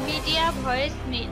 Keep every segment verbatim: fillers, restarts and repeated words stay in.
Media voice mail.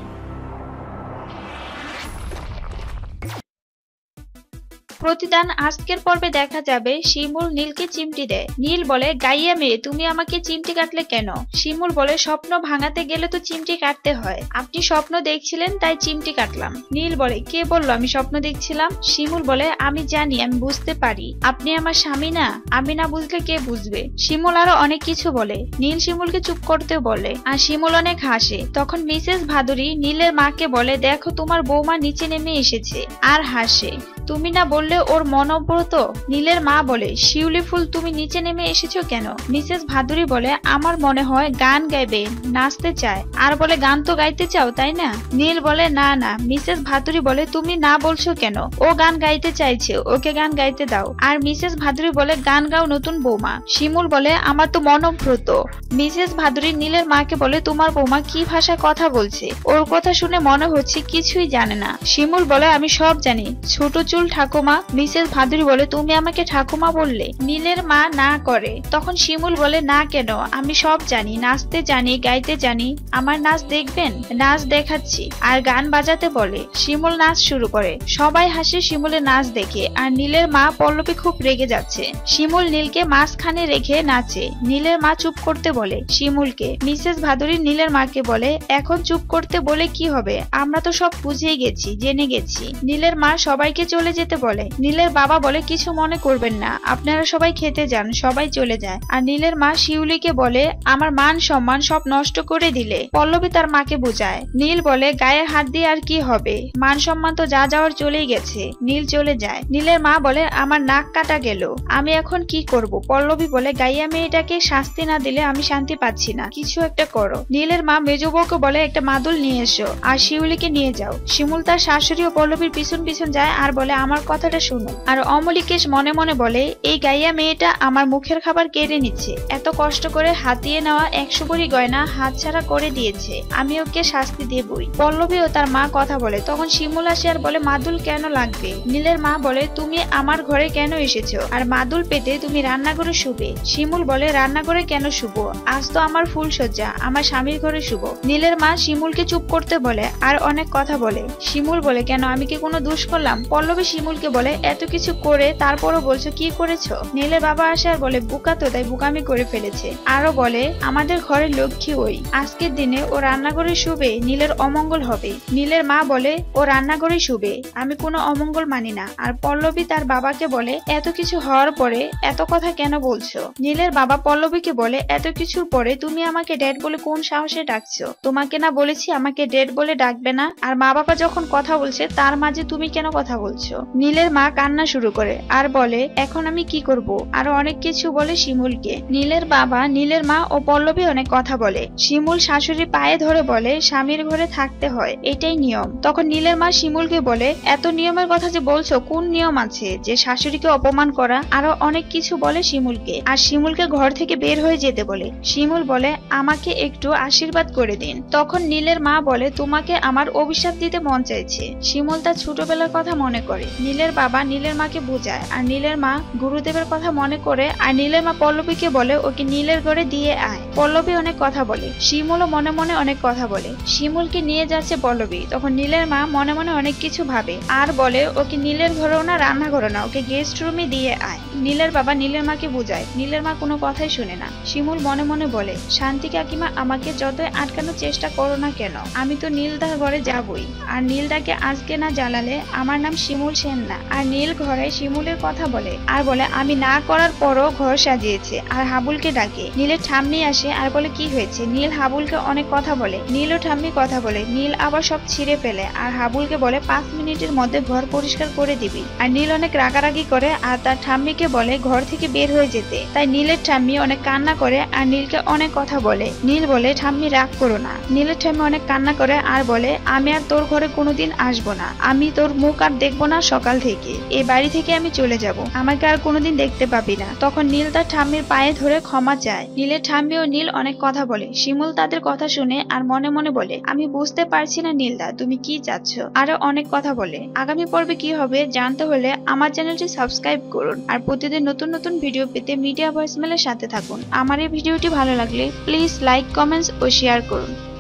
প্রতিদান আজকের পর্বে দেখা যাবে শিমুল নীলকে চিমটি দেয়। নীল বলে, গাইয়া মেয়ে তুমি আমাকে চিমটি কাটলে কেন? শিমুল বলে, স্বপ্ন ভাঙাতে গেলে তো চিমটি কাটতে হয়, আপনি স্বপ্ন দেখছিলেন তাই চিমটি কাটলাম। নীল বলে, কে বললো আমি স্বপ্ন দেখছিলাম? শিমুল বলে, আমি জানি, আমি বুঝতে পারি, আপনি আমার স্বামী না, আমি না বুঝলে কে বুঝবে? শিমুল আরো অনেক কিছু বলে। নীল শিমুলকে চুপ করতে বলে আর শিমুল অনেক হাসে। তখন মিসেস ভাদুরী নীলের মাকে বলে, দেখো তোমার বৌমা নিচে নেমে এসেছে, আর হাসে। তুমি না বললে ওর মনব্রত? নীলের মা বলে, শিউলি ফুল তুমি নিচে নেমে এসেছো কেন? মিসেস ভাদুরী বলে, আমার মনে হয় গান গাইবে, নাচতে চায়। আর বলে, গান তো গাইতে চাও তাই না? নীল বলে, না না। মিসেস ভাদুরী বলে, তুমি না বলছো কেন? ও গান গাইতে চাইছে, ওকে গান গাইতে দাও। আর মিসেস ভাদুরী বলে, গান গাও নতুন বৌমা। শিমুল বলে, আমার তো মনব্রত। মিসেস ভাদুরী নীলের মাকে বলে, তোমার বৌমা কি ভাষায় কথা বলছে? ওর কথা শুনে মনে হচ্ছে কিছুই জানে না। শিমুল বলে, আমি সব জানি, ছোট চুল ঠাকুমা। মিসেস ভাদুরী বলে, তুমি আমাকে ঠাকুমা বললে? নীলের মা না করে। তখন শিমুল বলে, না কেন, আমি সব জানি, নাচতে জানি, গাইতে জানি। আমার নাচ দেখবেন? নাচ দেখাচ্ছি। আর গান বাজাতে বলে। শিমুল নাচ শুরু করে। সবাই হাসে শিমুলের নাচ দেখে। আর নীলের মা পল্লবী খুব রেগে যাচ্ছে। শিমুল নীলকে মাঝখানে রেখে নাচে। নীলের মা চুপ করতে বলে শিমুলকে। মিসেস ভাদুরী নীলের মাকে বলে, এখন চুপ করতে বলে কি হবে, আমরা তো সব বুঝেই গেছি, জেনে গেছি। নীলের মা সবাইকে চলে যেতে বলে। নীলের বাবা বলে, কিছু মনে করবেন না, আপনারা সবাই খেতে যান। সবাই চলে যায়। আর নীলের মা শিউলিকে বলে, আমার মান সম্মান সব নষ্ট করে দিলে। পল্লবী তার মাকে বোঝায়। নীল বলে, গায়ে হাত দিয়ে আর কি হবে, মান সম্মান তো যা যাওয়ার চলেই গেছে। নীল চলে যায়। নীলের মা বলে, আমার নাক কাটা গেল, আমি এখন কি করব? পল্লবী বলে, গাইয়া মেয়েটাকে শাস্তি না দিলে আমি শান্তি পাচ্ছি না, কিছু একটা করো। নীলের মা মেজ বউকে বলে, একটা মাদুল নিয়ে এসো আর শিউলিকে নিয়ে যাও। শিমুল তার শাশুড়ি ও পল্লবীর পিছন পিছন যায় আর বলে, আমার কথাটা শুনো। আর অমলিকেশ মনে মনে বলে, এই গাইয়া মেয়েটা আমার মুখের খাবার কেড়ে নিচ্ছে, এত কষ্ট করে হাতিয়ে নেওয়া একশো ভরি গয়না হাতছাড়া করে দিয়েছে, আমি ওকে শাস্তি দেবই। পল্লবী ও তার মা কথা বলে। তখন শিমুল আসে আর বলে, মাদুল কেন লাগবে? নীলের মা বলে, তুমি আমার ঘরে কেন এসেছো, আর মাদুল পেতে তুমি রান্নাঘরে শুবে। শিমুল বলে, রান্নাঘরে কেন শুব, আজ তো আমার ফুল সজ্জা, আমার স্বামীর ঘরে শুব। নীলের মা শিমুলকে চুপ করতে বলে আর অনেক কথা বলে। শিমুল বলে, কেন, আমি কি কোনো দোষ করলাম? পল্লবী শিমুলকে বলে, এত কিছু করে তারপরও বলছো কি করেছো? নীলের বাবা আসে আর বলে, বুকা তো তাই বুকামি করে ফেলেছে। আরো বলে, আমাদের ঘরের লক্ষ্মী ওই, আজকের দিনে ও রান্নাঘরে শুবে, নীলের অমঙ্গল হবে। নীলের মা বলে, ও রান্নাঘরে শুবে, আমি কোনো অমঙ্গল মানি না। আর পল্লবী তার বাবাকে বলে, এত কিছু হওয়ার পরে এত কথা কেন বলছো? নীলের বাবা পল্লবীকে বলে, এত কিছুর পরে তুমি আমাকে ড্যাড বলে কোন সাহসে ডাকছো? তোমাকে না বলেছি আমাকে ড্যাড বলে ডাকবে না? আর মা বাবা যখন কথা বলছে তার মাঝে তুমি কেন কথা বলছো? নীলের মা কান্না শুরু করে আর বলে, এখন আমি কি করব? আরো অনেক কিছু বলে শিমুলকে। নীলের বাবা, নীলের মা ও পল্লবী অনেক কথা বলে। শিমুল শাশুড়ি পায়ে ধরে বলে, স্বামীর ঘরে থাকতে হয়, এটাই নিয়ম। তখন নীলের মা শিমুলকে বলে, এত নিয়মের কথা যে বলছো, কোন নিয়ম আছে যে শাশুড়িকে অপমান করা? আরো অনেক কিছু বলে শিমুলকে। আর শিমুলকে ঘর থেকে বের হয়ে যেতে বলে। শিমুল বলে, আমাকে একটু আশীর্বাদ করে দিন। তখন নীলের মা বলে, তোমাকে আমার অভিশাপ দিতে মন চাইছে। শিমুল তার ছোটবেলার কথা মনে করে। নীলের বাবা নীলের মাকে বোঝায় আর নীলের মা গুরুদেবের কথা মনে করে। আর নীলের মা পল্লবীকে বলে, ওকে নীলের ঘরে দিয়ে আয়। পল্লবী অনেক কথা বলে। শিমুলও মনে মনে অনেক কথা বলে। শিমুলকে নিয়ে যাচ্ছে পল্লবী। তখন নীলের মা মনে মনে অনেক কিছু ভাবে আর বলে, ওকে নীলের ঘরেও না, রান্নাঘরে না, ওকে গেস্ট রুমে দিয়ে আয়। নীলের বাবা নীলের মাকে বোঝায়। নীলের মা কোনো কথাই শুনে না। শিমুল মনে মনে বলে, শান্তি কাকিমা আমাকে যতই আটকানোর চেষ্টা করো না কেন, আমি তো নীলদার ঘরে যাবই। আর নীলদাকে আজকে না জ্বালালে আমার নাম শিমুল সেন না। আর নীল ঘরে শিমুলের কথা বলে আর বলে, আমি না করার পরও ঘর সাজিয়েছে। আর হাবুলকে ডাকে। নীলের ঠাম্মি আসে আর বলে, কি হয়েছে? নীল হাবুলকে অনেক কথা বলে। নীল ও ঠাম্মি কথা বলে। নীল আবার সব ছিঁড়ে ফেলে আর হাবুলকে বলে, পাঁচ মিনিটের মধ্যে ঘর পরিষ্কার করে দিবি। আর নীল অনেক রাগারাগি করে আর তার ঠাম্মিকে বলে ঘর থেকে বের হয়ে যেতে। তাই নীলের ঠাম্মি অনেক কান্না করে আর নীলকে অনেক কথা বলে। নীল বলে, ঠাম্মি রাগ করো না। নীলের ঠাম্মি অনেক কান্না করে আর বলে, আমি আর তোর ঘরে কোনোদিন আসবো না, আমি তোর মুখ আর দেখবো না, সকাল থেকে এই বাড়ি থেকে আমি চলে যাব, আমাকে আর কোনোদিন দেখতে পাবি না। তখন নীল তার ঠাম্মির পায়ে ধরে ক্ষমা চায়। নীলের ঠাম্মি ও নীল অনেক কথা বলে। শিমুল তাদের কথা শুনে আর মনে মনে বলে, আমি বুঝতে পারছি না নীলদা তুমি কি চাচ্ছ। আরো অনেক কথা বলে। আগামী পর্বে কি হবে জানতে হলে আমার চ্যানেলটি সাবস্ক্রাইব করুন আর প্রতিদিন নতুন নতুন ভিডিও পেতে মিডিয়া ভয়েসমেলের সাথে থাকুন। আমার এই ভিডিওটি ভালো লাগলে প্লিজ লাইক, কমেন্টস ও শেয়ার করুন।